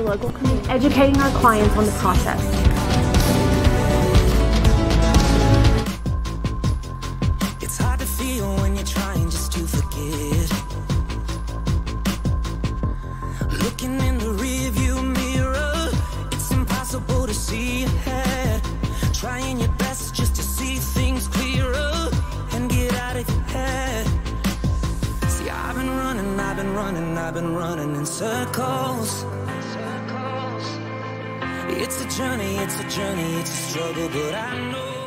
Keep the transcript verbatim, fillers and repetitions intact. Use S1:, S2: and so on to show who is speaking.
S1: local community, educating our clients on the process.
S2: It's hard to feel when you're trying just to forget. Looking in the rearview mirror, it's impossible to see ahead. Trying your best just to see things clearer and get out of your head. See, I've been running, I've been running, I've been running in circles. It's a journey, it's a journey, it's a struggle, but I know